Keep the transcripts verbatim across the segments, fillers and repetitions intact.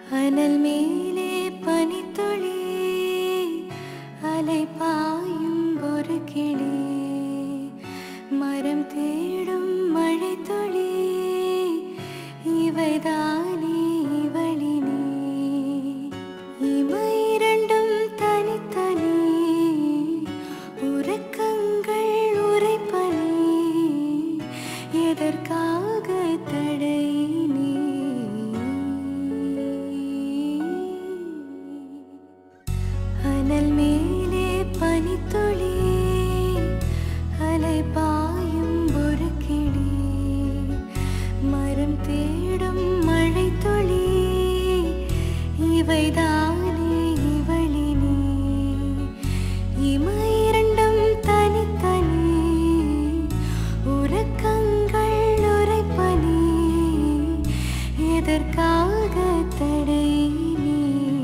அனல் மேலே பனித்துளி அலை பாயும் ஒரு கிளி மரம் தேடும் மழை துளி இவைதானே இவளினே இமை இரண்டும் தனித்தனி உறக்கங்கள் உரைப்பனி எதற்காக தடை நீ அனல் மேலே பனித்துளி அலை பாயும் ஒரு கிளி மரம் தேடும் மழை துளி இவைதானே இவளினே இமை இரண்டும் தனித்தனி உறக்கங்கள் உரைப்பனி எதற்காக தடை நீ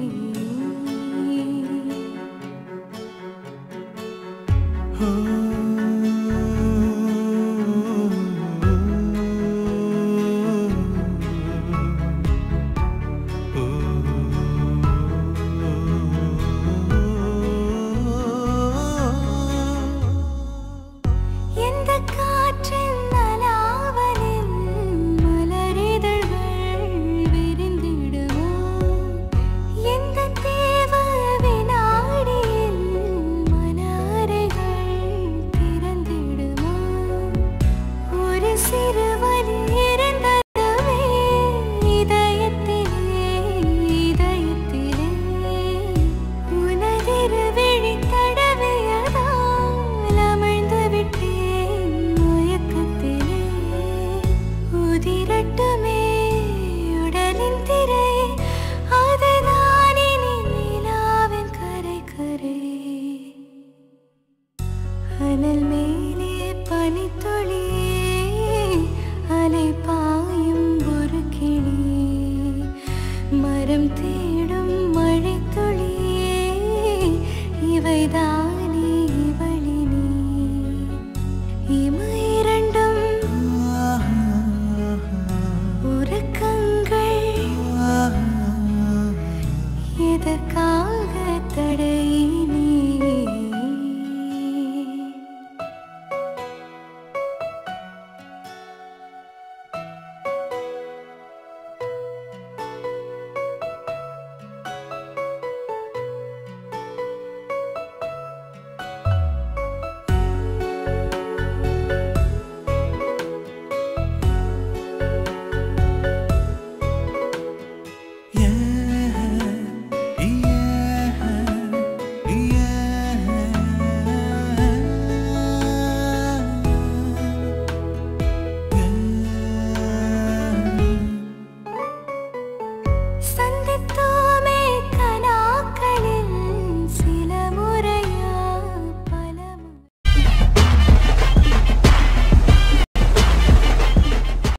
அனல் மேலே பனித்துளி அலை பாயும் ஒரு கிளி மரம் தே